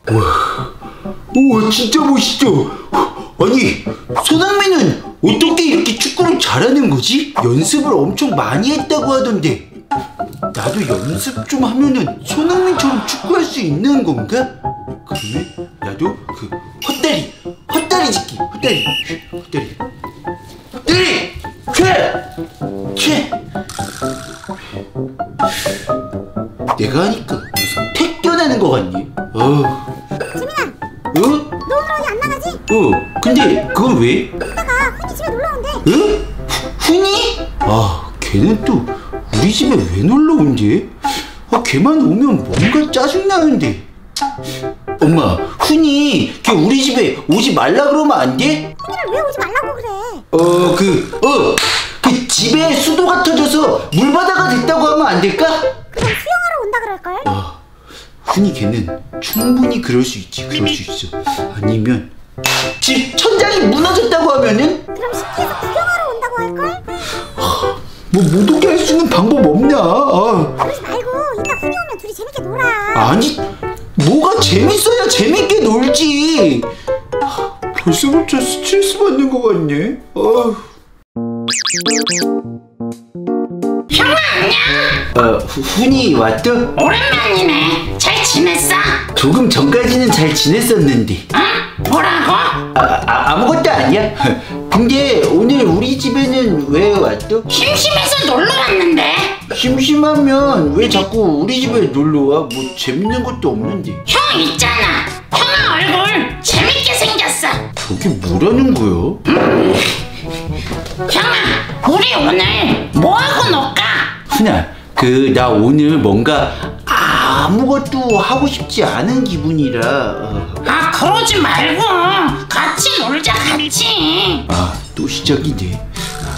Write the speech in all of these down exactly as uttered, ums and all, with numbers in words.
우와, 우와 진짜 멋있죠? 아니 손흥민은 어떻게 이렇게 축구를 잘하는 거지? 연습을 엄청 많이 했다고 하던데 나도 연습 좀 하면은 손흥민처럼 축구할 수 있는 건가? 그러면 나도 그 헛다리 헛다리 짚기 헛다리 헛다리 헛다리 쾌! 쾌! 내가 하니까 무슨 택견하는 거 같니? 어. 재민아! 어? 너 오늘 어디 안 나가지? 어 근데 그건 왜? 이따가 훈이 집에 놀러 온대. 응? 훈이? 아 걔는 또 우리 집에 왜 놀러 온대? 아 걔만 오면 뭔가 짜증나는데. 엄마 훈이 걔 우리 집에 오지 말라 그러면 안 돼? 훈이를 왜 오지 말라고 그래? 어 그 어 그 집에 수도가 터져서 물바다가 됐다고 하면 안 될까? 그럼 수영하러 온다 그럴걸? 아 훈이 걔는 충분히 그럴 수 있지 그럴 수 있어. 아니면 집 천장이 무너졌다고 하면은? 그럼 시키해서 구경하러 온다고 할걸? 뭐 못 오게 할 수 있는 방법 없냐? 아. 그러지 말고 이따 훈이 오면 둘이 재밌게 놀아. 아니 뭐가 재밌어야 재밌게 놀지. 아, 벌써부터 스트레스 받는 거 같네. 아. 형아 안녕. 어 후, 훈이 왔어? 오랜만이네. 잘 지냈어? 조금 전까지는 잘 지냈었는데. 응? 뭐라고? 아, 아 아무것도 아니야. 근데 오늘 우리 집에는 왜 왔어? 심심해서 놀러 왔는데. 심심하면 왜 자꾸 우리 집에 놀러 와? 뭐 재밌는 것도 없는데. 형 있잖아. 형아 얼굴 재밌게 생겼어. 저게 뭐라는 거야? 음. 형아 우리 오늘 뭐하고 놀까? 훈아 그 나 오늘 뭔가 아무것도 하고 싶지 않은 기분이라. 어. 아 그러지 말고 같이 놀자 같이. 아 또 시작이네.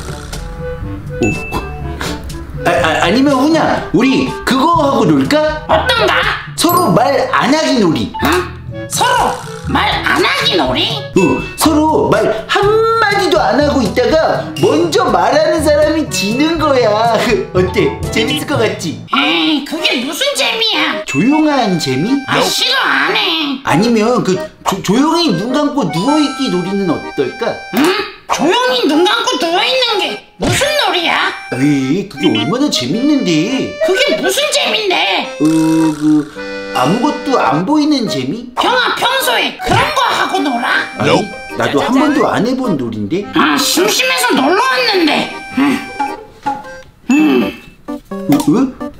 오. 아, 아, 아니면 훈아 우리 그거 하고 놀까? 어떤가? 서로 말 안 하기 놀이. 응? 서로 말 안 하기 놀이? 어, 서로 말 한마디도 안 하고 있다가 먼저 말하는 사람이 지는 거야. 어때? 재밌을 것 같지? 에이 그게 무슨 재미야? 조용한 재미? 아 싫어 안 해. 아니면 그 조, 조용히 눈 감고 누워있기 놀이는 어떨까? 응? 조용히 눈 감고 누워있는 게 무슨 놀이야? 에이 그게 얼마나 재밌는데. 그게 무슨 재미인데? 어... 그... 아무것도 안 보이는 재미? 형아 평소에 그런 거 하고 놀아? 아니 나도 한 번도 안 해본 놀인데. 아 심심해서 놀러 왔는데. 응. 응. 어?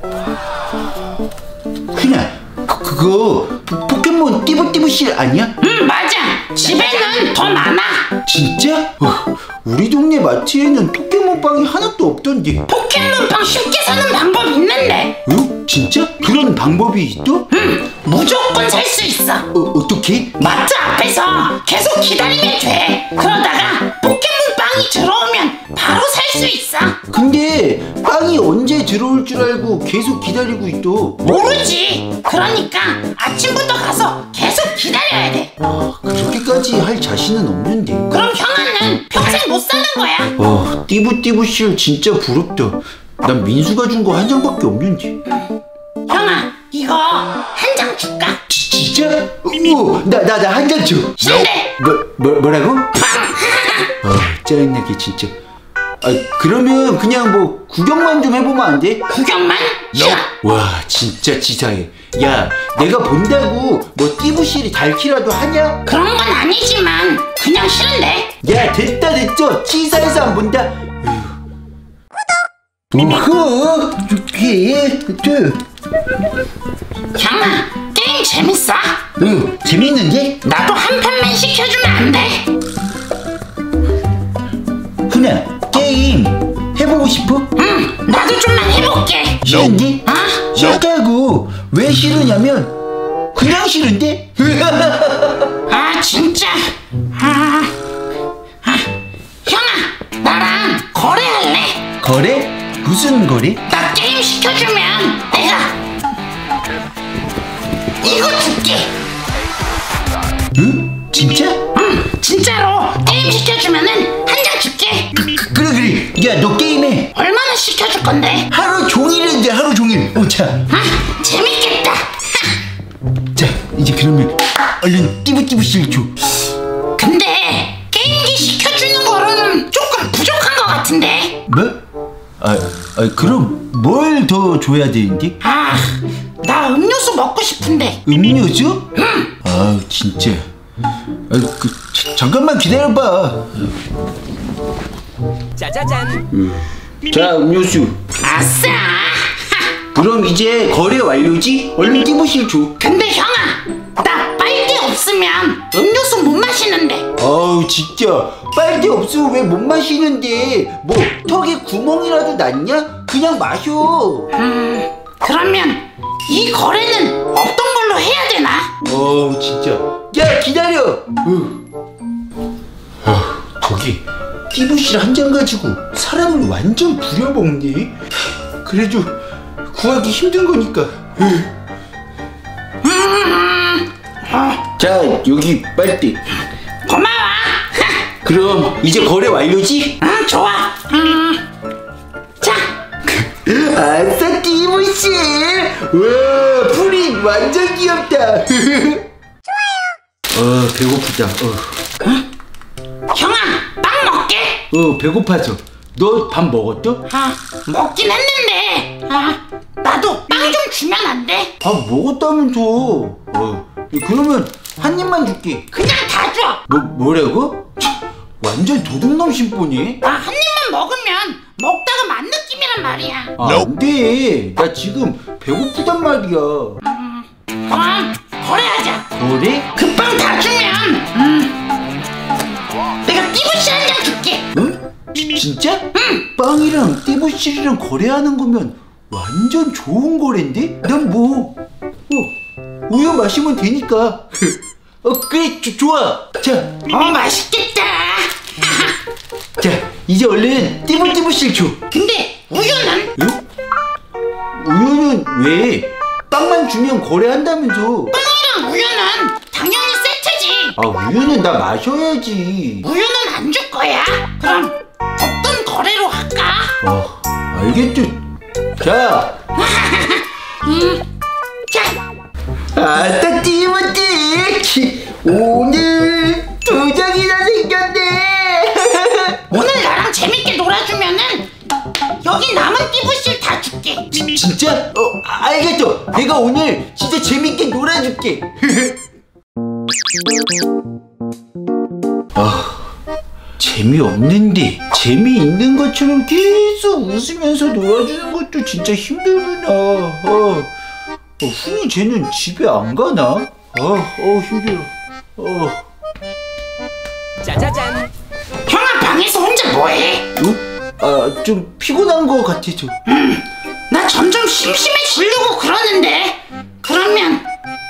어? 그냥 그, 그거 포켓몬 띠부띠부실 아니야? 응 맞아. 집에는 더 많아. 진짜? 어, 우리 동네 마트에는 포켓몬빵이 하나도 없던데. 포켓몬빵 쉽게 사는 방법 있는데. 어? 진짜? 그런 방법이 있어? 응 무조건 살 수 있어. 어, 어떻게? 마트 앞에서 계속 기다리면 돼. 그러다가 포켓몬빵이 들어오면 바로 살 수 있어. 근데 빵이 언제 들어올 줄 알고 계속 기다리고 있어? 모르지. 그러니까 아침부터 가서 계속 기다려야 돼. 아, 그렇게까지 할 자신은 없는데. 그럼 형아는 평생 못 사는 거야. 어, 띠부띠부실 진짜 부럽다. 난 민수가 준 거 한 장밖에 없는데. 형아 이거 한 장 줄까? 지, 진짜? 어, 나, 나, 나 한 장 줘. 싫은데. 뭐, 뭐, 뭐라고? 아, 짜증나게 진짜. 아, 그러면 그냥 뭐 구경만 좀 해보면 안 돼? 구경만? 싫어. 와, 진짜 치사해. 야, 내가 본다고 뭐 띠부실이 닳기라도 하냐? 그런 건 아니지만 그냥 싫은데. 야, 됐다 됐죠? 치사해서 안 본다. 우후, 이게 또. 형아 게임 재밌어? 응, 재밌는데? 나도 한 판만 시켜주면 안 돼? 훈아, 게임 해보고 싶어? 응 나도 좀만 해볼게. 싫은데? 어? 싫다고. 왜 싫으냐면 그냥 싫은데? 아 진짜. 아, 아, 형아 나랑 거래할래? 거래? 무슨 거래? 나 게임 시켜주면 내가 이거 줄게. 응? 진짜? 응 진짜로 게임 시켜주면은 한 장 줄게. 그, 그, 그래 그래. 야, 너 게임해. 얼마나 시켜줄 건데? 하루 종일 했는데 하루 종일. 어, 자, 아 재밌겠다. 자 이제 그러면 얼른 띠부띠부씨를 줘. 근데 게임기 시켜주는 거로는 조금 부족한 것 같은데. 뭐? 아, 아 그럼 뭘 더 줘야 되는데? 아, 나 음료수 먹고 싶은데. 음료수? 응. 아 진짜. 아, 그, 자, 잠깐만 기다려봐. 짜자잔. 음. 자 음료수. 아싸. 그럼 이제 거래 완료지? 얼른 띠부씨를 줘. 근데 형아, 나 빨대 없으면 음료수 못 마시는데. 아우 진짜 빨대 없으면 왜 못 마시는데? 뭐 턱에 구멍이라도 났냐? 그냥 마셔. 음, 그러면 이 거래는 어떤 걸로 해야 되나? 어우 진짜. 야 기다려. 어. 아, 저기 띠부실 한 잔 가지고 사람을 완전 부려먹네. 그래도 구하기 힘든 거니까. 음, 어, 자 여기 빨대. 고마워. 그럼 이제 거래 완료지? 응, 좋아. 음, 자. 아싸 띠부실. 와 프린 완전 귀엽다. 좋아요. 어 배고프다. 어. 응? 형아, 빵 먹게. 어 배고파서. 너 밥 먹었어? 아, 먹긴 했는데. 아, 나도 빵 좀 주면 안 돼? 밥 먹었다면서. 어 그러면 한 입만 줄게. 그냥 다 줘. 뭐 뭐라고? 참, 완전 도둑놈 신보니. 아, 한 입만 먹으면 먹다가 만 느낌이란 말이야. 아, 안돼. 나 지금 배고프단 말이야. 음, 그럼 거래하자. 뭐래? 그 빵 다 주면 음, 내가 띠부씨 한 장 줄게. 응? 지, 진짜? 응. 빵이랑 띠부실이랑 거래하는 거면 완전 좋은 거래인데? 난 뭐 어, 우유 마시면 되니까. 어 그래 조, 좋아. 자, 어, 맛있겠다. 자 이제 얼른 띠부띠부실 줘. 근데 우유는? 응? 우유는 왜? 빵만 주면 거래한다면서. 빵이랑 우유는 당연히 세트지. 아 우유는 나 마셔야지. 우유는 안 줄 거야? 그럼 어떤 거래로 할까? 어 알겠죠. 자 음, 자, 아따 띠부띠 오늘 두 장이나 생겼네. 오늘 나랑 재밌게 놀아주면은 여기 남은 띠부씨 다 줄게. 지, 진짜? 어 알겠죠. 내가 오늘 진짜 재밌게 놀아줄게. 아 재미없는데 재미있는 것처럼 계속 웃으면서 놀아주는 것도 진짜 힘들구나. 어, 어 훈이 쟤는 집에 안 가나? 아, 어 힘들어. 어. 짜자잔. 형아 방에서 혼자 뭐해? 어? 아, 좀 피곤한 거 같아서. 음, 나 점점 심심해지려고 그러는데. 그러면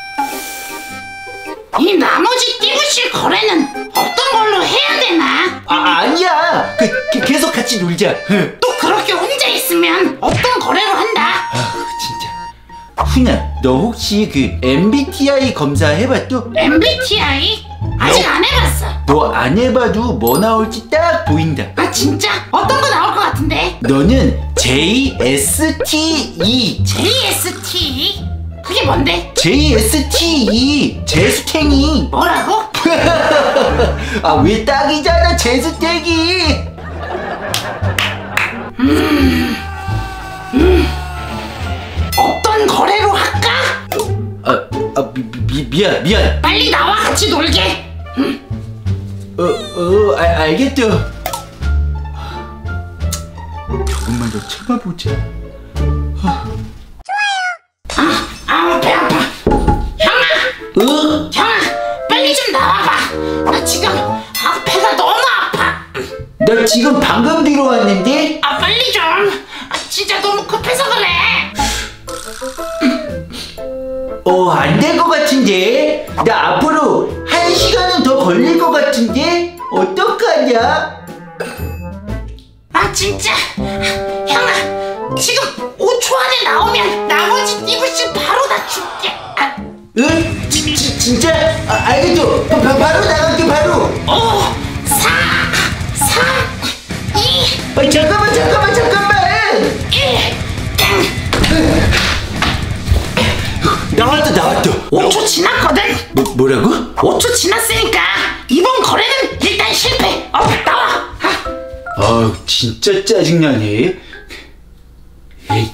이 나머지 띠부씨 거래는 어떤 걸로 해야 되나? 아, 아니야. 그, 그 계속 같이 놀자. 또 그렇게 혼자 있으면 어떤 거래로 한다? 아, 진짜. 훈아, 너 혹시 그 엠비티아이 검사 해봤어? 엠비티아이? 아직 안 해봤어. 너 안 해봐도 뭐 나올지 딱 보인다. 아 진짜? 어떤 거 나올 것 같은데? 너는 제이에스티이. 제이에스티? 그게 뭔데? 제이에스티이. 제수탱이. 뭐라고? 아, 왜 딱이잖아, 제수탱이. 음, 음, 어떤 거래로 할까? 아, 아 미, 미, 미안, 미안. 빨리 나와 같이 놀게. 음. 어, 어, 아, 알겠죠. 조금만 더 참아보자. 아, 아, 배 아파. 형아, 어? 형아, 빨리 좀 나와봐. 나 지금 아, 배가 너무 아파. 나 지금 방금 들어왔는데? 아, 빨리 좀. 아, 진짜 너무 급해서 그래. 어, 안 될 것 같은데? 나 앞으로 한 시간은 더 걸릴 것 같은데? 어떡하냐? 아, 진짜. 형아, 지금 오 초 안에 나오면 나머지 띠부씨 바로 다 줄게. 아, 응? 지, 지, 진짜? 아, 알겠죠? 바, 바, 바로 나갈게, 바로! 오, 사, 삼, 이, 아, 잠깐만, 잠깐만, 잠깐만! 일. 나왔다, 나왔다! 오 초 지났거든? 뭐, 뭐라고? 오 초 지났으니까 이번 거래는 일단 실패. 어, 나와. 아, 아 진짜 짜증나네. 에이.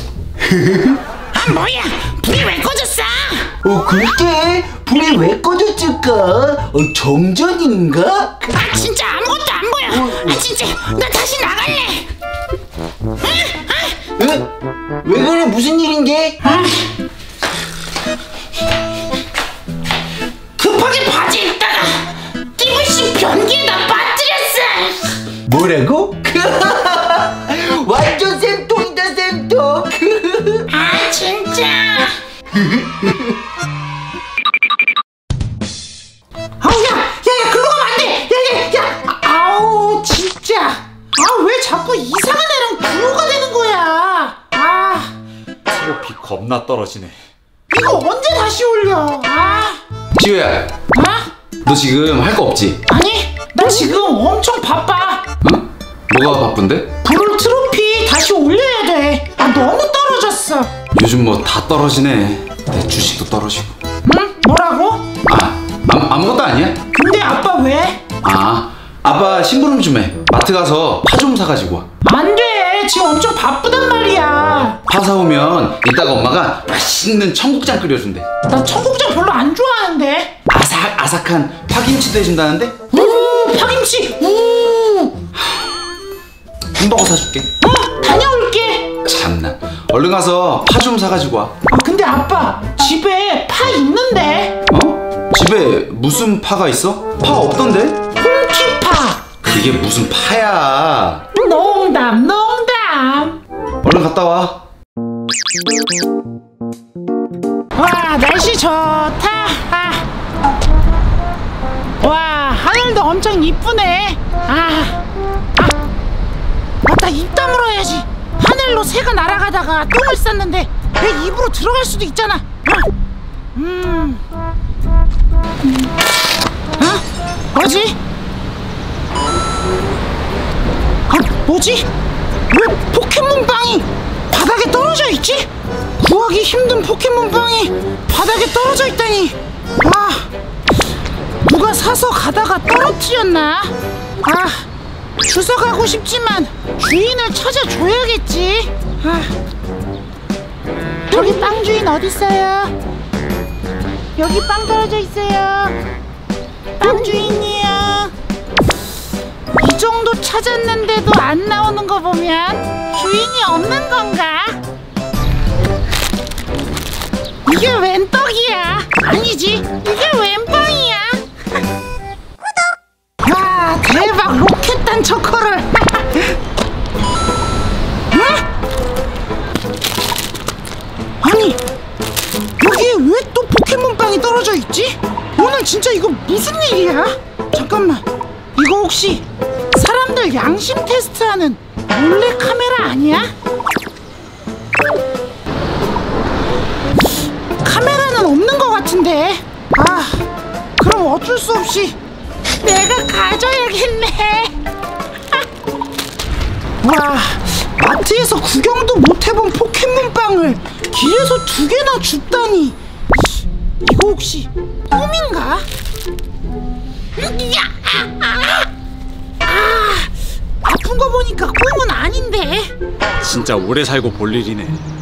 아 뭐야? 불이 왜 꺼졌어? 어 그게 불이 왜 꺼졌을까? 어 정전인가? 아 진짜 아무것도 안 보여. 아 진짜 나 다시 나갈래. 에? 왜 그래? 무슨 일인데? 아. 급하게 바지 입다가 띠부씨 변기에다 빠뜨렸어. 뭐라고? 완전 쌤통이다 쌤통. 아 진짜. 아우 야야야 글로 가면 안돼. 야야야 아우 진짜. 아 왜 자꾸 이상한 애랑 구호가 되는 거야. 아 트로피 겁나 떨어지네. 이거 언제 다시 올려. 아 지우야, 아? 너 지금 할 거 없지? 아니 나 지금 엄청 바빠. 응? 뭐가 바쁜데? 불 트로피 다시 올려야 돼. 아 너무 떨어졌어. 요즘 뭐 다 떨어지네. 내 주식도 떨어지고. 응? 뭐라고? 아, 아무, 아무것도 아니야? 근데 아빠 왜? 아, 아빠 심부름 좀 해. 마트 가서 파 좀 사가지고 와. 안 돼. 지금 엄청 바쁘단 말이야. 파 사오면 이따가 엄마가 맛있는 청국장 끓여준대. 나 청국장 별로 안 좋아하는데. 아삭 아삭한 파김치도 해준다는데? 우 파김치. 우. 햄버거 사줄게. 어 다녀올게. 참나. 얼른 가서 파 좀 사가지고 와. 아 근데 아빠 집에 파 있는데. 어? 집에 무슨 파가 있어? 파 없던데? 홍키파. 그게 무슨 파야? 농담 농담. 얼른 갔다 와. 와 날씨 좋다. 아. 와 하늘도 엄청 이쁘네. 아, 아 맞다 입 다물어야지. 하늘로 새가 날아가다가 똥을 쌌는데 내 입으로 들어갈 수도 있잖아. 음, 음. 어? 뭐지? 아 뭐지? 왜 포켓몬빵이 바닥에 떨어져 있지? 구하기 힘든 포켓몬빵이 바닥에 떨어져 있다니. 아 누가 사서 가다가 떨어뜨렸나? 아 주워가고 싶지만 주인을 찾아줘야겠지. 아 여기 빵 주인 어딨어요? 여기 빵 떨어져 있어요. 빵 주인이요. 이 정도 찾았는데도 안 나오는 거 보면 주인이 없는 건가? 이게 웬 떡이야? 아니지, 이게 웬 빵이야? 와 대박 로켓단 초코를. 응? 아니 여기에 왜 또 포켓몬빵이 떨어져 있지? 오늘 진짜 이거 무슨 일이야? 잠깐만 이거 혹시 사람들 양심 테스트하는 몰래 카메라 아니야? 카메라는 없는 것 같은데. 아 그럼 어쩔 수 없이 내가 가져야겠네. 와 마트에서 구경도 못 해본 포켓몬빵을 길에서 두 개나 줍다니. 이거 혹시 꿈인가? 야, 아, 아, 아, 아픈 거 보니까 꿈은 아닌데. 진짜 오래 살고 볼 일이네.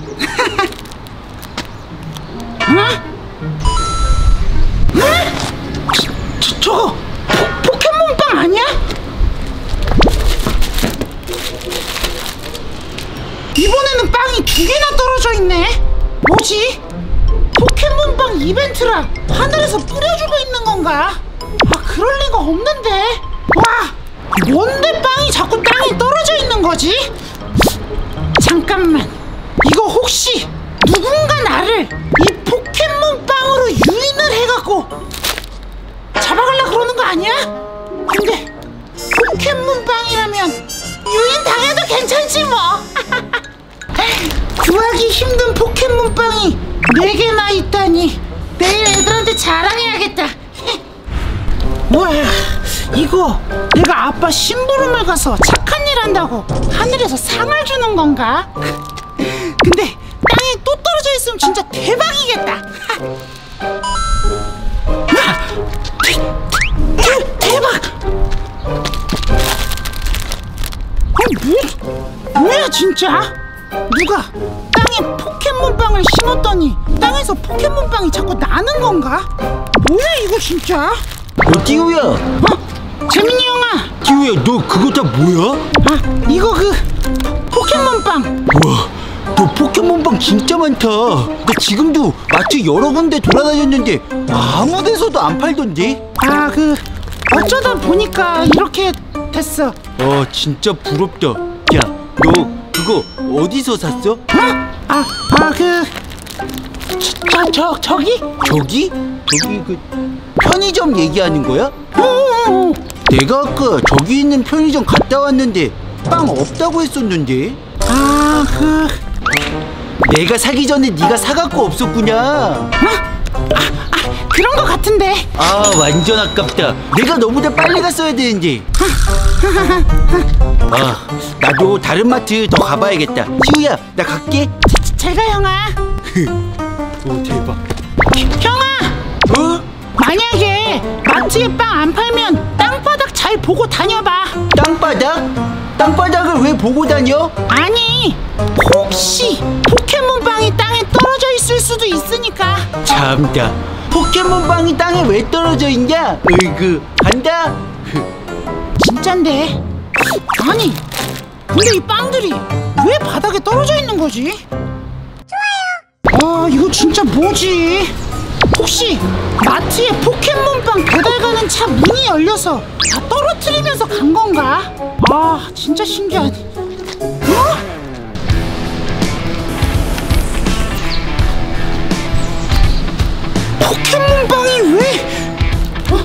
어? 응? 저, 저거 포, 포켓몬빵 아니야? 이번에는 빵이 두 개나 떨어져 있네. 뭐지? 포켓몬빵 이벤트라 하늘에서 뿌려주고 있는 건가? 아 그럴 리가 없는데. 와 뭔데 빵이 자꾸 땅에 떨어져 있는 거지? 잠깐만 이거 혹시 누군가 나를 이 포켓몬빵으로 유인을 해갖고 잡아가려 그러는 거 아니야? 근데 포켓몬빵이라면 유인 당해도 괜찮지 뭐. 구하기 힘든 포켓몬빵이 네 개나 있다니. 내일 애들한테 자랑해야겠다. 와 이거 내가 아빠 심부름을 가서 착한 일 한다고 하늘에서 상을 주는 건가? 근데 땅에 또 떨어져 있으면 진짜 대박이겠다. 대, 대, 대박! 어, 뭐, 뭐야 진짜? 누가 땅에 포켓몬빵을 심었더니 땅에서 포켓몬빵이 자꾸 나는 건가? 뭐야 이거 진짜? 어, 띠우야. 어? 재민이 형아! 띠우야, 너 그거 다 뭐야? 아, 이거 그 포켓몬빵! 우와, 너 포켓몬빵 진짜 많다. 나 지금도 마트 여러 군데 돌아다녔는데 아무 데서도 안 팔던데? 아, 그 어쩌다 보니까 이렇게 됐어. 아, 진짜 부럽다. 야, 너 그거 어디서 샀어? 어? 아, 아, 그 저, 저, 저기? 저기? 저기 그 편의점 얘기하는 거야? 오, 내가 아까 저기 있는 편의점 갔다 왔는데 빵 없다고 했었는데. 아, 그 내가 사기 전에 네가 사갖고 없었구나. 어? 아, 아, 그런 거 같은데. 아, 완전 아깝다. 내가 너보다 빨리 갔어야 되는데. 아, 나도 다른 마트 더 가봐야겠다. 시우야, 나 갈게. 잘 가, 형아. 오, 대박. 형아! 어? 만약에 마트에 빵 안 팔면 땅바닥 잘 보고 다녀봐. 땅바닥? 땅바닥을 왜 보고 다녀? 아니, 혹시 포켓몬빵이 땅에 떨어져 있을 수도 있으니까. 참다. 포켓몬빵이 땅에 왜 떨어져 있냐? 으이그, 간다. 진짠데. 아니, 근데 이 빵들이 왜 바닥에 떨어져 있는 거지? 좋아요. 아, 이거 진짜 뭐지? 혹시 마트에 포켓몬빵 배달 가는 차 문이 열려서 다 떨어뜨리면서 간 건가? 아, 진짜 신기하네. 어? 포켓몬빵이 왜? 어?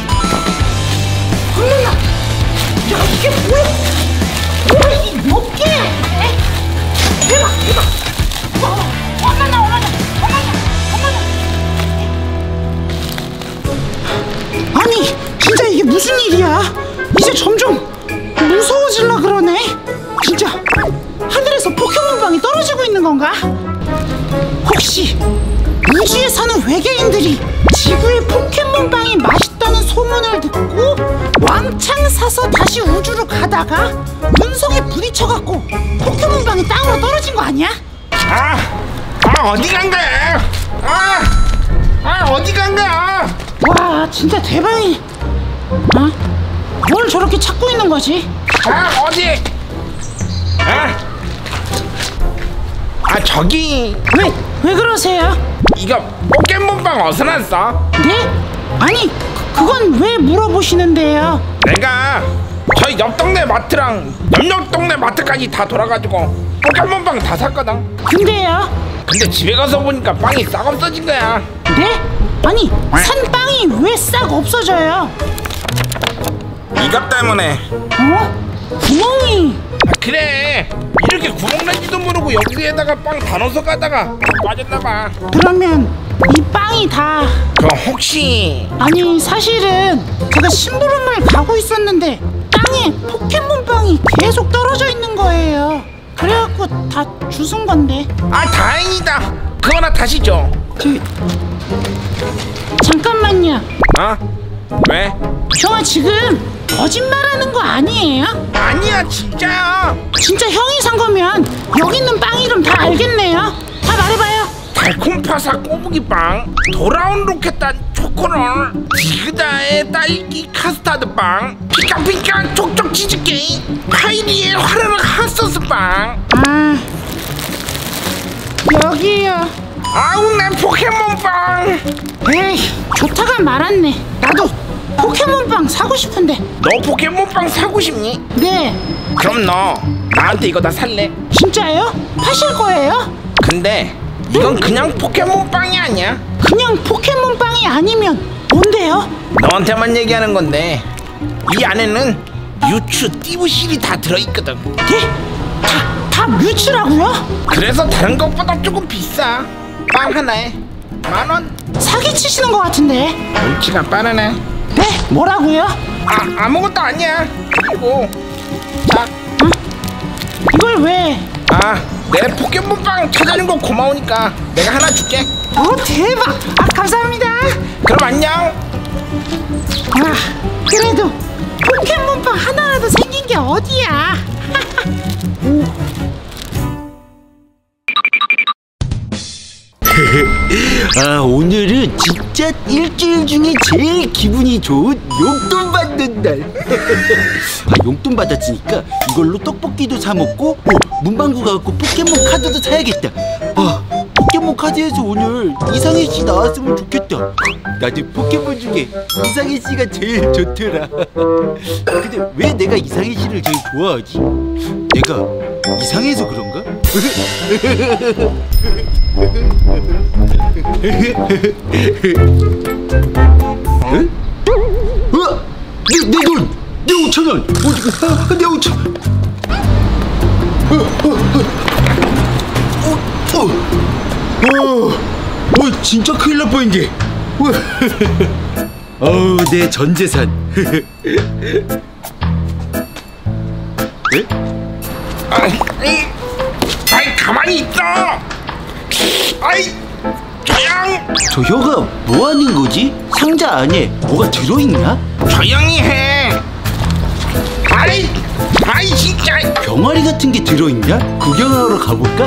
어머나! 야, 이게 뭐야? 뭐야, 이 몇 개야? 대박, 대박! 어, 어머나, 어머나, 어머나, 어머나! 아니, 진짜 이게 무슨 일이야? 이제 점점 무서워질라 그러네. 진짜 하늘에서 포켓몬빵이 떨어지고 있는 건가? 혹시 우주에 사는 외계인들이 지구의 포켓몬빵이 맛있다는 소문을 듣고 왕창 사서 다시 우주로 가다가 운석에 부딪혀갖고 포켓몬빵이 땅으로 떨어진 거 아니야? 아, 아 어디 간 거야? 아, 아 어디 간 거야? 와, 진짜 대박이. 어? 뭘 저렇게 찾고 있는 거지? 아 어디? 아, 아 저기 왜, 왜 그러세요? 이거 포켓몬빵 어디서 났어? 네? 아니, 그, 그건 왜 물어보시는데요? 내가 저희 옆 동네 마트랑 옆옆 동네 마트까지 다 돌아가지고 포켓몬빵 다 샀거든. 근데요? 근데 집에 가서 보니까 빵이 싹 없어진 거야. 네? 아니, 산 빵이 왜 싹 없어져요? 이것 때문에. 어? 구멍이. 아 그래, 이렇게 구멍 난지도 모르고 여기에다가 빵 다 넣어서 가다가 빠졌나봐. 그러면 이 빵이 다. 그 혹시 아니, 사실은 제가 심부름을 가고 있었는데 땅에 포켓몬빵이 계속 떨어져 있는 거예요. 그래갖고 다 주운 건데. 아 다행이다. 그거나 다시 줘. 저... 잠깐만요. 어? 왜? 형아, 지금 거짓말하는 거 아니에요? 아니야 진짜야. 진짜 형이 산 거면 여기 있는 빵 이름 다 알겠네요. 다 말해봐요. 달콤파사 꼬부기빵, 돌아온 로켓단 초코롤, 지그다의 딸기 카스타드빵, 피카피카 촉촉 치즈케이크, 파이리의 화르륵 핫소스빵. 아, 여기요. 아우 내 포켓몬빵. 에이, 좋다가 말았네. 나도 포켓몬빵 사고 싶은데. 너 포켓몬빵 사고 싶니? 네. 그럼 너 나한테 이거 다 살래? 진짜요? 파실 거예요? 근데 이건 그냥 포켓몬빵이 아니야. 그냥 포켓몬빵이 아니면 뭔데요? 너한테만 얘기하는 건데 이 안에는 뮤츠 띠부실이 다 들어있거든. 네? 다, 다 뮤츠라고요? 그래서 다른 것보다 조금 비싸. 빵 하나에 만 원. 사기 치시는 것 같은데. 눈치가 빠르네. 네? 뭐라고요? 아 아무것도 아니야. 그리고 자, 어? 이걸 왜? 아 내 포켓몬빵 찾아준 거 고마우니까 내가 하나 줄게. 오, 대박! 아, 감사합니다. 그럼 안녕. 아, 오늘은 진짜 일주일 중에 제일 기분이 좋은 용돈 받는 날. 아, 용돈 받았으니까 이걸로 떡볶이도 사 먹고, 어, 문방구 가고 포켓몬 카드도 사야겠다. 아, 포켓몬 카드에서 오늘 이상해 씨 나왔으면 좋겠다. 나도 포켓몬 중에 이상해 씨가 제일 좋더라. 근데 왜 내가 이상해 씨를 제일 좋아하지? 내가 이상해서 그런가? 응? 어? 내, 내 돈! 내 오천 원! 어, 내 오천 원! 어, 어, 어, 어, 어, 어, 진짜 큰일 날 뻔인데. 어우, 내 전 재산. 에? 아이, 아이 가만히 있어. 아이 조용. 저 혀가 뭐 하는 거지? 상자 안에 뭐가 들어있나? 조용히 해. 아이 아이 진짜. 병아리 같은 게 들어있나? 구경하러 가볼까?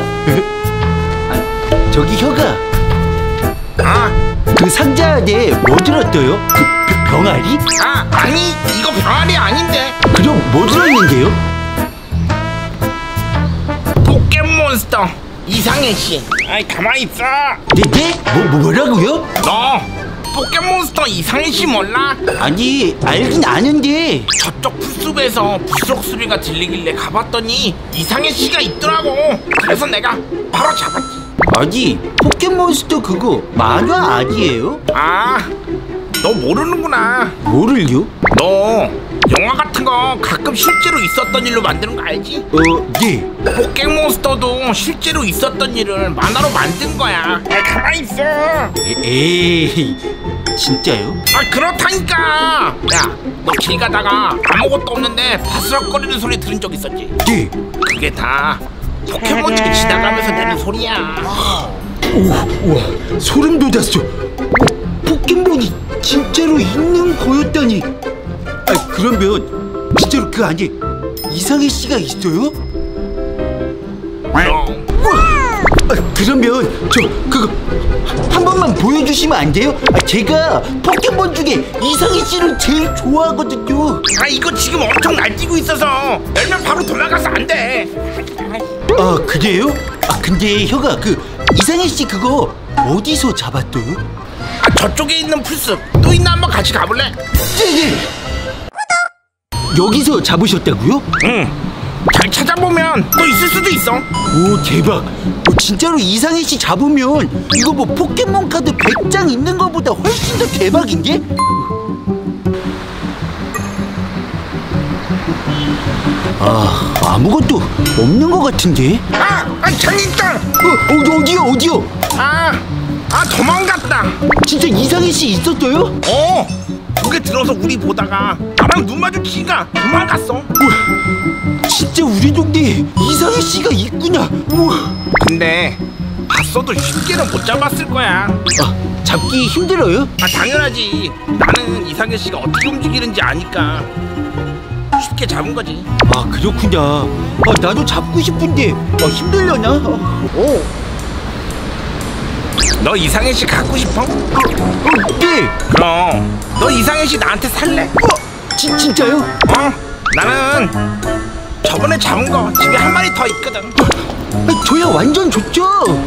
아, 저기 혀가, 아, 그 상자 안에 뭐 들었어요? 그 벼- 병아리? 아 아니 이거 병아리 아닌데. 그럼 뭐 들어있는데요? 포켓몬스터 이상해 씨. 아이 가만히 있어. 네? 네? 뭐, 뭐라고요? 너 포켓몬스터 이상해 씨 몰라? 아니, 알긴 아는데. 저쪽 풀숲에서 부스럭 소리가 들리길래 가봤더니 이상해 씨가 있더라고. 그래서 내가 바로 잡았지. 아니, 포켓몬스터 그거 만화 아니에요? 아, 너 모르는구나. 뭐를요? 너 영화 같은 거 가끔 실제로 있었던 일로 만드는 거 알지? 어, 네. 포켓몬스터도 실제로 있었던 일을 만화로 만든 거야. 아, 가만히 있어. 에, 에이, 진짜요? 아, 그렇다니까. 야, 너 길 가다가 아무것도 없는데 바스락거리는 소리 들은 적 있었지? 네. 그게 다 포켓몬들이 지나가면서 내는 소리야. 오, 우와, 소름 돋았어. 포켓몬이 진짜로 있는 거였다니. 아, 그러면 진짜로 그 안에 이상해 씨가 있어요? 그럼. 아, 그러면 저 그거 한 번만 보여주시면 안 돼요? 아, 제가 포켓몬 중에 이상해 씨를 제일 좋아하거든요. 아, 이거 지금 엄청 날뛰고 있어서 열면 바로 돌아가서 안 돼. 아, 그래요? 아, 근데 혀가 그 이상해 씨 그거 어디서 잡았어요? 아, 저쪽에 있는 풀숲 또 있나 한번 같이 가볼래? 네네. 여기서 잡으셨다고요? 응. 잘 찾아보면 또 있을 수도 있어. 오, 대박. 어, 진짜로 이상해 씨 잡으면 이거 뭐 포켓몬 카드 백 장 있는 거보다 훨씬 더 대박인데? 아, 아무것도 없는 것 같은데? 아, 아 저기 있다. 어, 어디, 어디요, 어디요? 아, 아 도망갔다. 진짜 이상해 씨 있었어요? 어, 거기 들어서 우리 보다가 나랑 눈 마주치니까 도망갔어. 우와, 진짜 우리 동네에 이상해 씨가 있구나. 우와. 근데 봤어도 쉽게는 못 잡았을 거야. 아, 잡기 힘들어요? 아, 당연하지. 나는 이상해 씨가 어떻게 움직이는지 아니까 쉽게 잡은 거지. 아, 그렇구나. 아, 나도 잡고 싶은데 아, 힘들려나? 어, 어, 너 이상해 씨 갖고 싶어? 어, 네. 그럼 너 이상해 씨 나한테 살래? 어, 진, 진짜요? 어? 나는 저번에 잡은 거 집에 한 마리 더 있거든. 아, 저야 완전 좋죠.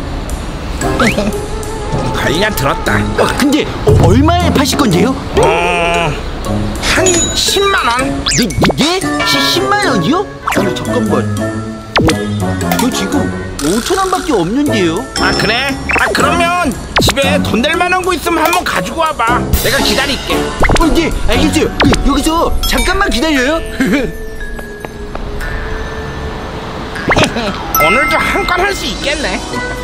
관련 들었다. 아, 근데 어, 얼마에 파실 건데요? 어... 한 십만 원? 네, 네? 시, 십만 원이요? 아니, 잠깐만. 어, 저 지금 오천 원밖에 없는데요? 아, 그래? 아, 그러면 집에 돈 될 만한 거 있으면 한번 가지고 와봐. 내가 기다릴게. 어, 네, 알겠어요. 그, 여기서 잠깐만 기다려요. 오늘도 한 건 할 수 있겠네.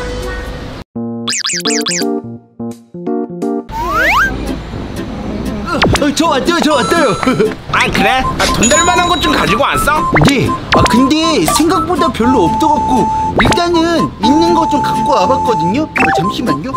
어, 저 왔어요, 저 왔어요. 아, 그래? 아, 돈 될 만한 것 좀 가지고 왔어? 네. 아, 근데 생각보다 별로 없어갖고 일단은 있는 거 좀 갖고 와봤거든요. 어, 잠시만요.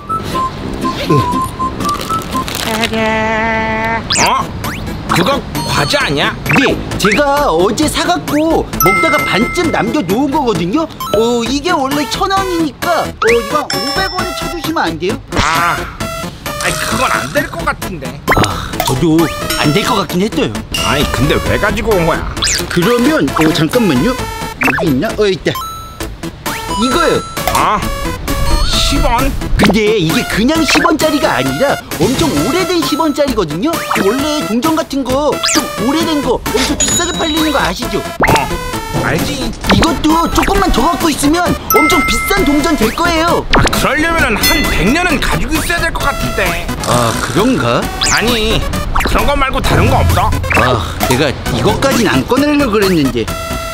어? 그거 과자 아니야? 네, 제가 어제 사갖고 먹다가 반쯤 남겨놓은 거거든요. 어, 이게 원래 천 원이니까 어, 이거 오백 원에 쳐주시면 안 돼요? 아, 아니 그건 안 될 것 같은데. 아, 저도 안 될 것 같긴 했어요. 아니 근데 왜 가지고 온 거야? 그러면 어, 잠깐만요. 여기 있나? 어, 있다. 이거요. 아, 십 원? 근데 이게 그냥 십 원짜리가 아니라 엄청 오래된 십 원짜리거든요. 원래 동전 같은 거 좀 오래된 거 엄청 비싸게 팔리는 거 아시죠? 어, 알지. 이것도 조금만 더 갖고 있으면 엄청 비싼 동전 될 거예요. 아, 그러려면 한 백 년은 가지고 있어야 될 것 같은데. 아, 그런가? 아니, 그런 거 말고 다른 거 없어? 아, 내가 이것까진 안 꺼내려고 그랬는데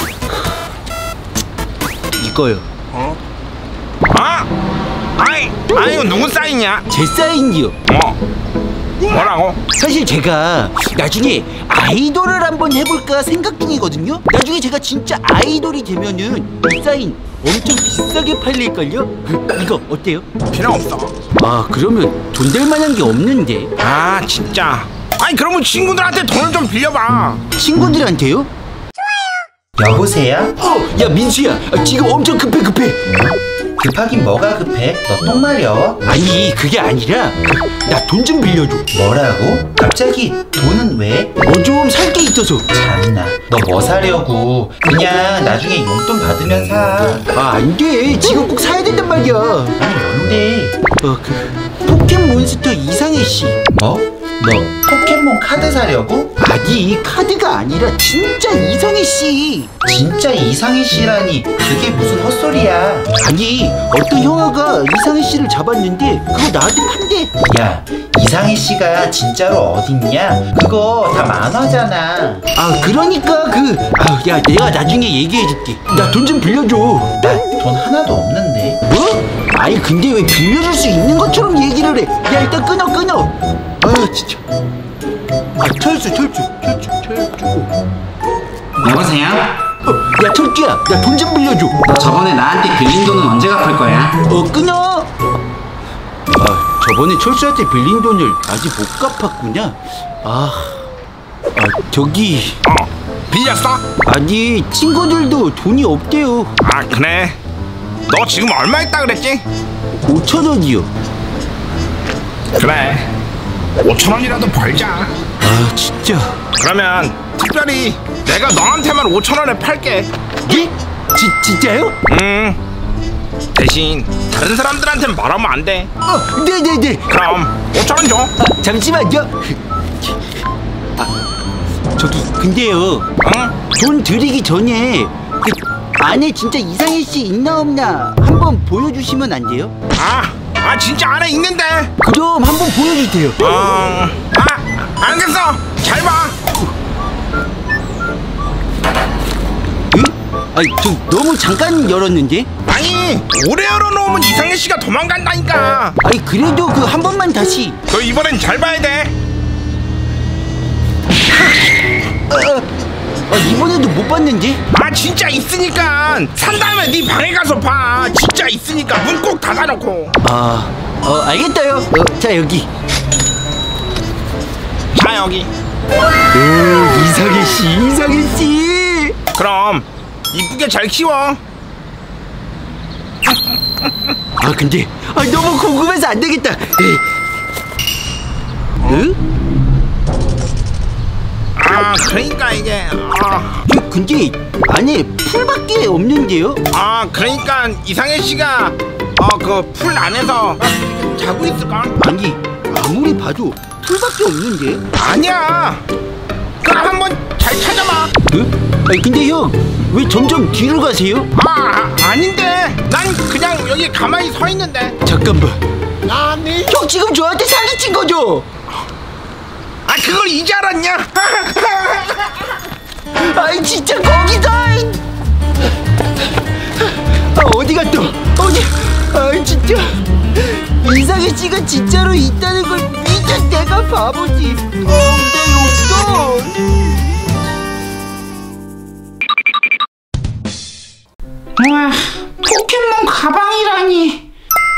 이거요. 어? 아! 아이, 아이 이거 누구 사인이야? 제 사인이요. 어? 뭐라고? 사실 제가 나중에 아이돌을 한번 해볼까 생각 중이거든요. 나중에 제가 진짜 아이돌이 되면은 이 사인 엄청 비싸게 팔릴걸요? 이거 어때요? 필요 없어. 아, 그러면 돈 될 만한 게 없는데. 아, 진짜. 아니 그러면 친구들한테 돈을 좀 빌려봐. 친구들한테요? 여보세요? 어, 야 민수야, 아, 지금 엄청 급해 급해. 급하긴 뭐가 급해? 너 똥 마려? 아니 그게 아니라 나 돈 좀 빌려줘. 뭐라고? 갑자기 돈은 왜? 뭐 좀 살 게 있어서. 참나, 너 뭐 사려고? 그냥 나중에 용돈 받으면 사. 아, 안 돼. 지금 꼭 사야 된단 말이야. 아니 뭔데? 어, 그 포켓몬스터 이상해 씨. 뭐? 너 포켓몬 카드 사려고? 아니 카드가 아니라 진짜 이상해 씨. 진짜 이상희 씨라니 그게 무슨 헛소리야. 아니 어떤 형아가 이상해 씨를 잡았는데 그거 나한테 판대. 야, 이상희 씨가 진짜로 어딨냐? 그거 다 만화잖아. 아, 그러니까 그 아, 야 내가 나중에 얘기해줄게. 나 돈 좀 빌려줘. 나 돈 하나도 없는데. 뭐? 아니 근데 왜 빌려줄 수 있는 것처럼 얘기를 해. 야 일단 끊어 끊어. 아 진짜. 아 철수 철수 철수 철수. 여보세요? 어, 야 철주야, 나 돈 좀 빌려줘. 너 저번에 나한테 빌린 돈은 언제 갚을 거야? 어, 끊어. 아, 저번에 철수한테 빌린 돈을 아직 못 갚았구나. 아, 아 저기. 어, 빌렸어? 아니 친구들도 돈이 없대요. 아, 그래. 너 지금 얼마 있다 그랬지? 오천 원이요. 그래, 오천 원이라도 벌자. 아 진짜. 그러면 특별히 내가 너한테만 오천 원에 팔게. 예? 지, 진짜요? 음, 대신 다른 사람들한테는 말하면 안 돼. 어, 네네네. 그럼 오천 원 줘. 아, 잠시만요. 아, 저기 근데요. 응? 돈 드리기 전에 그 안에 진짜 이상해 씨 있나 없나 한번 보여주시면 안 돼요? 아, 아 진짜 안에 있는데. 그럼 한번 보여주세요. 어, 아, 알겠어. 잘 봐. 응? 아니 저 너무 잠깐 열었는데? 아니, 오래 열어놓으면 이상해 씨가 도망간다니까. 아니 그래도 그 한 번만 다시. 너 이번엔 잘 봐야 돼. 아, 이번에도 못 봤는데? 아, 진짜 있으니까 산 다음에 네 방에 가서 봐. 진짜 있으니까 문 꼭 닫아놓고. 아, 어 알겠다요. 어, 자 여기. 자, 여기. 오, 이상해 씨, 이상해 씨. 그럼 이쁘게 잘 키워. 아 근데 아, 너무 궁금해서 안 되겠다. 에이. 응? 아, 그러니까 이게 아, 저 근데 안에 풀밖에 없는데요? 아 그러니까 이상해 씨가 어 그 풀 안에서 자고 있을까? 아니 아무리 봐도 풀밖에 없는데? 아니야. 그럼 한번 잘 찾아봐. 응? 아니 근데 형 왜 점점 뒤로 가세요? 아, 아 아닌데. 난 그냥 여기 가만히 서 있는데. 잠깐만. 아니. 형 지금 저한테 사기친 거죠? 아, 그걸 이제 알았냐? 아이 진짜 거기다. 아 어디 갔다? 어디? 아이 진짜 이상해 씨가 진짜로 있다는 걸 믿은 내가 바보지. 어, 내 용돈. 와, 포켓몬 가방이라니.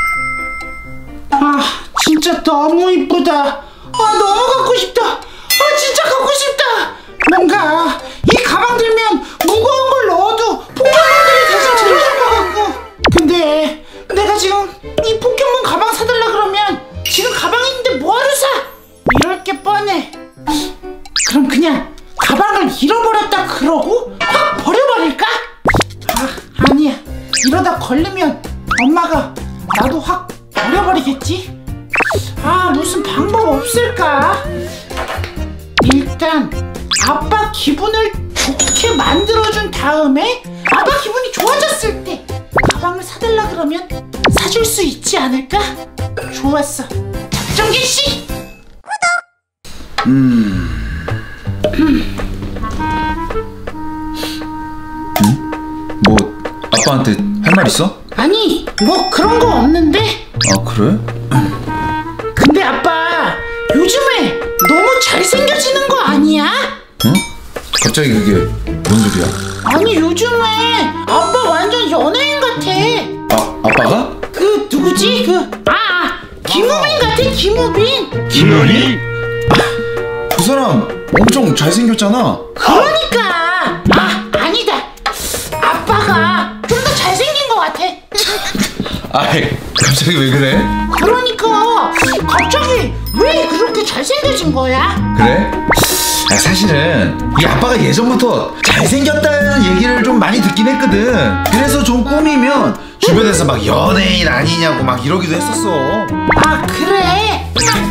아, 진짜 너무 이쁘다. 아, 너무 갖고 싶다. 아, 진짜 갖고 싶다. 뭔가 이 가방 들면 무거운 걸 넣어도 포켓몬들이 대신 들어갈 것 같고. 근데 내가 지금 이 포켓몬 가방 사달라 그러면 지금 가방이 있는데 뭐하러 사? 이럴 게 뻔해. 그럼 그냥 가방을 잃어버렸다 그러고 확 버려버릴까? 아, 아니야. 이러다 걸리면 엄마가 나도 확 버려버리겠지? 아, 무슨 방법 없을까? 일단 아빠 기분을 좋게 만들어준 다음에 아빠 기분이 좋아졌을 때 가방을 사달라 그러면 사줄 수 있지 않을까? 좋았어. 작전 개시! 음... 뭐 아빠한테 할 말 있어? 아니, 뭐 그런 거 없는데? 아 그래? 근데 아빠 요즘에 너무 잘생겨지는 거 아니야? 응? 갑자기 그게 뭔 소리야? 아니 요즘에 아빠 완전 연예인 같아. 아 아빠가? 그 누구지? 그 아 김우빈 같아. 김우빈. 김연이? 아, 그 사람 엄청 잘생겼잖아. 그러니까 아 아니다. 아빠가 좀 더 잘생긴 것 같아. 아이 갑자기 왜 그래? 그러니까 갑자기 왜 그렇게 잘생겨진 거야? 그래? 아, 사실은 이 아빠가 예전부터 잘생겼다는 얘기를 좀 많이 듣긴 했거든. 그래서 좀 꾸미면 주변에서 막 연예인 아니냐고 막 이러기도 했었어. 아 그래?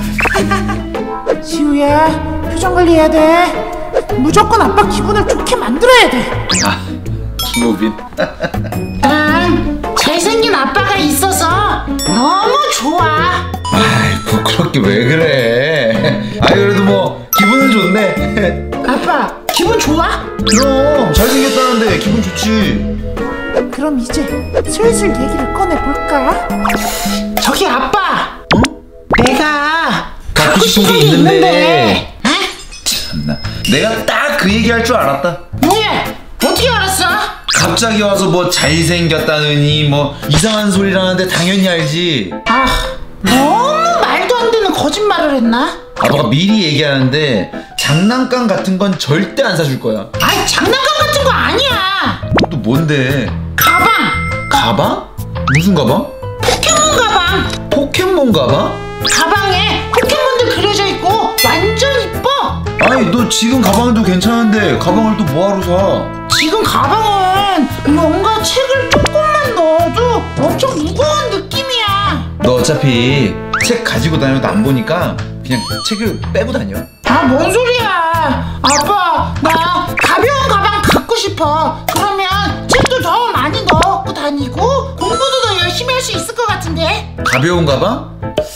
지우야 표정 관리해야 돼. 무조건 아빠 기분을 좋게 만들어야 돼. 아 김우빈. 난 잘생긴 아빠가 있어서 너무 좋아. 아이 부끄럽게 왜 그래. 아이 그래도 뭐 기분은 좋네. 아빠 기분 좋아? 그럼 잘생겼다는데 기분 좋지. 그럼 이제 슬슬 얘기를 꺼내볼까? 저기 아빠. 어? 내가 갖고 싶은 게 있는데. 에? 참나 내가 딱 그 얘기할 줄 알았다. 뭐야? 어떻게 알았어? 갑자기 와서 뭐 잘생겼다느니 뭐 이상한 소리를 하는데 당연히 알지. 아 너무 말도 안 되는 거짓말을 했나? 아빠가 미리 얘기하는데 장난감 같은 건 절대 안 사줄 거야. 아이 장난감 같은 거 아니야. 또 뭔데? 가방. 가방? 무슨 가방? 포켓몬 가방. 포켓몬 가방? 가방에 포켓몬들 그려져 있고 완전 이뻐. 아니 너 지금 가방도 괜찮은데 가방을 또 뭐하러 사? 지금 가방은 뭔가 책을 조금만 넣어도 엄청 무거운 느낌이야. 너 어차피 책 가지고 다녀도 안 보니까 그냥 책을 빼고 다녀. 아 뭔 소리야. 아빠 나 가벼운 가방 갖고 싶어. 그러면 책도 더 많이 넣고 다니고 공부도 더 열심히 할 수 있을 것 같은데. 가벼운 가방?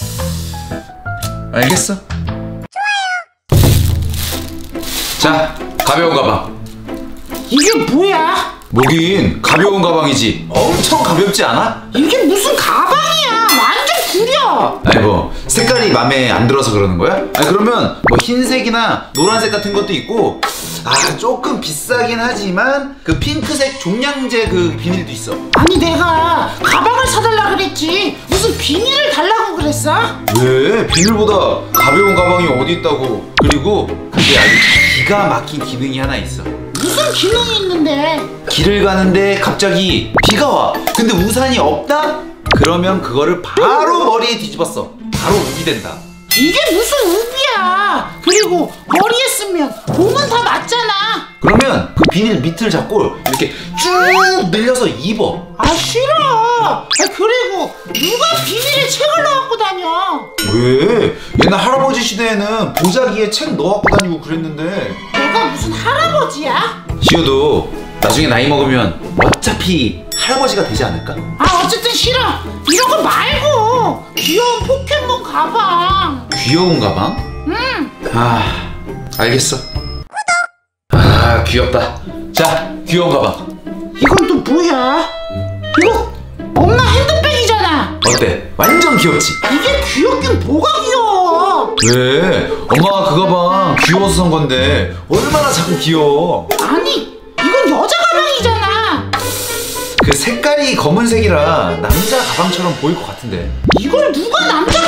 알겠어. 자, 가벼운 가방. 이게 뭐야? 뭐긴 가벼운 가방이지. 엄청 가볍지 않아? 이게 무슨 가방이야. 완전 구려. 아니 뭐 색깔이 맘에 안 들어서 그러는 거야? 아니 그러면 뭐 흰색이나 노란색 같은 것도 있고, 아 조금 비싸긴 하지만 그 핑크색 종량제 그 비닐도 있어. 아니 내가 가방을 사달라 그랬지 무슨 비닐을 달라고 그랬어? 왜? 비닐보다 가벼운 가방이 어디 있다고. 그리고 그게 아주 기가 막힌 기능이 하나 있어. 무슨 기능이 있는데? 길을 가는데 갑자기 비가 와. 근데 우산이 없다? 그러면 그거를 바로 머리에 뒤집었어. 바로 우비 된다. 이게 무슨 우비야. 그리고 머리에 쓰면 몸은 다 맞잖아. 그러면 그 비닐 밑을 잡고 이렇게 쭉 늘려서 입어. 아 싫어. 아, 그리고 누가 비닐에 책을 넣어갖고 다녀. 왜? 옛날 할아버지 시대에는 보자기에 책 넣어갖고 다니고 그랬는데. 내가 무슨 할아버지야? 지효도 나중에 나이 먹으면 어차피 할아버지가 되지 않을까? 아 어쨌든 싫어. 이런 거 말고 귀여운 포켓몬 가방. 귀여운 가방? 응. 아 알겠어. 아 귀엽다. 자 귀여운 가방. 이건 또 뭐야? 이거 엄마 핸드백이잖아. 어때? 완전 귀엽지? 이게 귀엽긴 뭐가 귀여워. 왜? 엄마가 그 가방 귀여워서 산 건데 얼마나 자꾸 귀여워. 아니 이건 여자 가방이잖아. 그 색깔이 검은색이라 남자 가방처럼 보일 것 같은데. 이걸 누가 남자 가방으로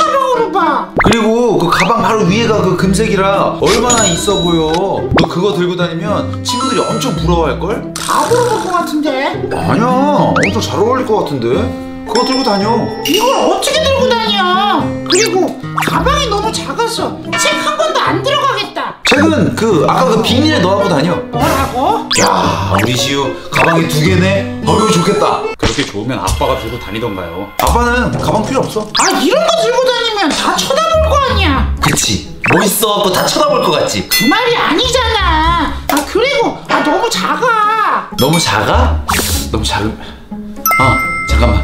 봐. 그리고 그 가방 바로 위에가 그 금색이라 얼마나 있어 보여. 너 그거 들고 다니면 친구들이 엄청 부러워할걸? 다 물어볼 것 같은데. 아니야, 엄청 잘 어울릴 것 같은데. 그거 들고 다녀. 이걸 어떻게 들고 다녀? 그리고 가방이 너무 작아서 책 한 권도 안 들어가겠다. 책은 그 아까 그 비닐에 넣어갖고 다녀. 뭐라고? 야, 우리 시우 가방이 두 개네. 어휴, 좋겠다. 그렇게 좋으면 아빠가 들고 다니던가요. 아빠는 가방 필요 없어. 아, 이런 거 들고 다니면 다 쳐다볼 거 아니야. 그치, 멋있어갖고 다 쳐다볼 것 같지. 그 말이 아니잖아. 아, 그리고 아 너무 작아. 너무 작아? 너무 작은. 아, 잠깐만.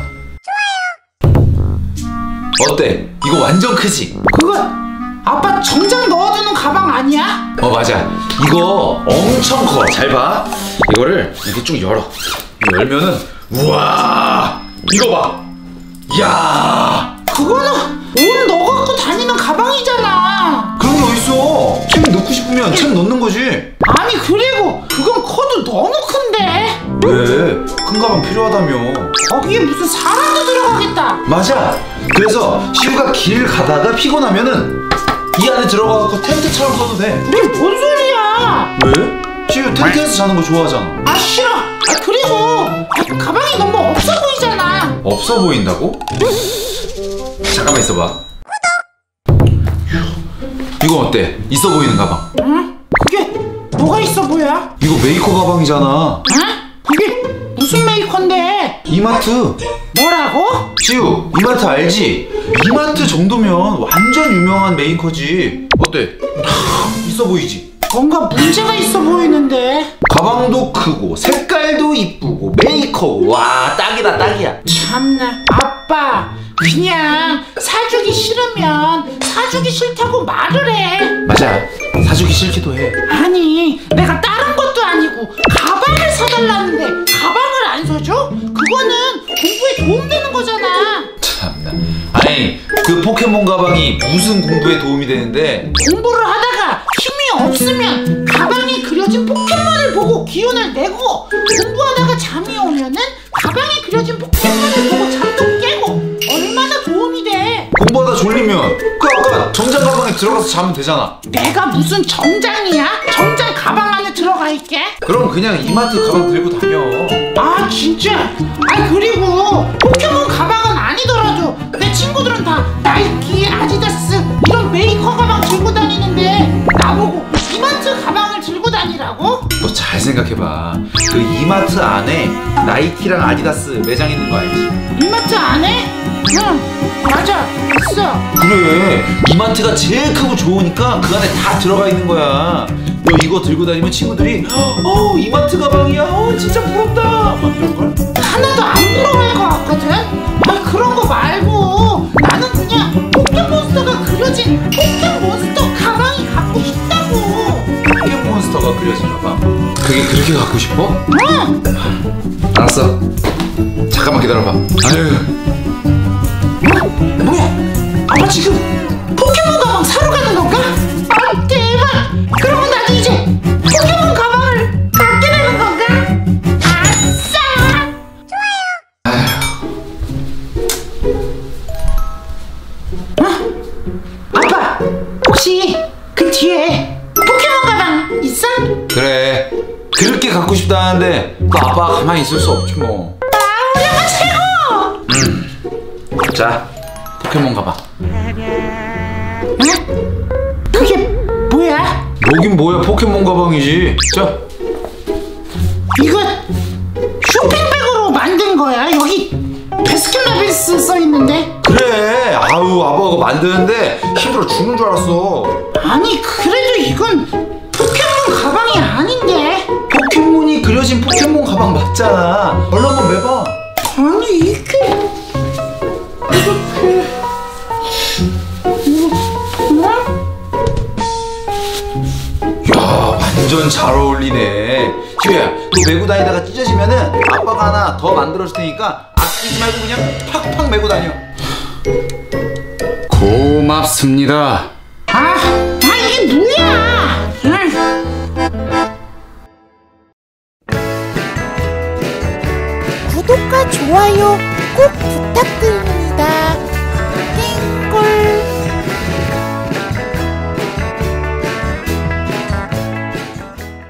어때? 이거 완전 크지? 그거 아빠 정장 넣어두는 가방 아니야? 어, 맞아. 이거 엄청 커. 잘 봐. 이거를 이렇게 쭉 열어. 이거 열면은 우와, 이거 봐. 이야, 그거는 옷 넣어갖고 다니는 가방이잖아. 그런 게 어딨어. 책 넣고 싶으면 책 넣는 거지. 아니, 그리고 그건 커도 너무 큰데. 왜? 큰 가방 필요하다며. 거기에 무슨 사람도 들어가겠다. 맞아. 그래서 시우가 길 가다가 피곤하면은 이 안에 들어가서 텐트처럼 써도 돼. 이게 뭔 소리야? 왜? 시우 텐트에서 자는 거 좋아하잖아. 아, 싫어. 아, 그리고 아, 가방이 너무 없어 보이잖아. 없어 보인다고? 잠깐만 있어봐. 이거 어때? 있어 보이는 가방. 응? 그게 뭐가 있어 보여? 이거 메이커 가방이잖아. 응? 그게 무슨 메이커인데? 이마트. 뭐라고? 시우, 이마트 알지? 이마트 정도면 완전 유명한 메이커지. 어때? 있어 보이지? 뭔가 문제가 있어 보이는데. 가방도 크고 색깔도 이쁘고 메이커고. 와, 딱이다, 딱이야. 참나. 아빠, 그냥 사주기 싫으면 사주기 싫다고 말을 해. 맞아, 사주기 싫기도 해. 아니, 내가 다른 것도 아니고 가방을 사달라는데 가방을 안 사줘? 그거는 공부에 도움되는 거잖아. 참나. 아니, 그 포켓몬 가방이 무슨 공부에 도움이 되는데? 공부를 하다가 힘이 없으면 가방에 그려진 포켓몬을 보고 기운을 내고, 공부하다가 잠이 오면은 가방에 그려진 포켓몬을 보고 잠도 깨고. 얼마나 도움이 돼. 공부하다 졸리면 그 아까 정장 가방에 들어가서 자면 되잖아. 내가 무슨 정장이야? 정장 가방 안에 들어가 있게? 그럼 그냥 이마트 가방 들고 다녀. 아, 진짜? 아니, 그리고 포켓몬 가방은 아니더라도 내 친구들은 다 나이키, 아디다스 이런 메이커 가방 들고 다니는데 나보고 이마트 가방을 들고 다니라고? 너 잘 생각해봐. 그 이마트 안에 나이키랑 아디다스 매장 있는 거 알지? 이마트 안에? 응, 맞아, 있어. 그래, 이마트가 제일 크고 좋으니까 그 안에 다 들어가 있는 거야. 너 이거 들고 다니면 친구들이 어, 이마트 가방이야, 어, 진짜 부럽다 막 이럴걸? 하나도 안 부러워할 것 같거든? 아, 그런 거 말고 나는 그냥 포켓몬스터가 그려진 포켓몬스터 가방이 갖고 싶다고. 포켓몬스터가 그려진 가방? 그게 그렇게 갖고 싶어? 응. 알았어, 잠깐만 기다려봐. 아유, 뭐야? 아빠 지금 포켓몬 가방 사러 가는 건가? 아, 대박! 그러면 나도 이제 포켓몬 가방을 갖게 되는 건가? 아싸! 어? 아빠, 혹시 그 뒤에 포켓몬 가방 있어? 그래, 그렇게 갖고 싶다는데 또 아빠가 가만히 있을 수 없지 뭐. 아, 우리 아빠 최고! 음. 자, 포켓몬 가방. 응? 그게 뭐야? 뭐긴 뭐야, 포켓몬 가방이지. 자, 이거 쇼핑백으로 만든 거야? 여기 베스킨라빈스 써있는데? 그래. 아우, 아빠가 만드는데 힘들어 죽는 줄 알았어. 아니, 그래도 이건 포켓몬 가방이 아닌데? 포켓몬이 그려진 포켓몬 가방 맞잖아. 얼른 한번 매봐. 아니, 이게 이렇게 야, 완전 잘 어울리네. 시우야, 너 메고 다니다가 찢어지면은 아빠가 하나 더 만들어줄 테니까 아끼지 말고 그냥 팍팍 메고 다녀. 고맙습니다. 아, 아 이게 뭐야? 응. 구독과 좋아요 꼭 부탁드립니다.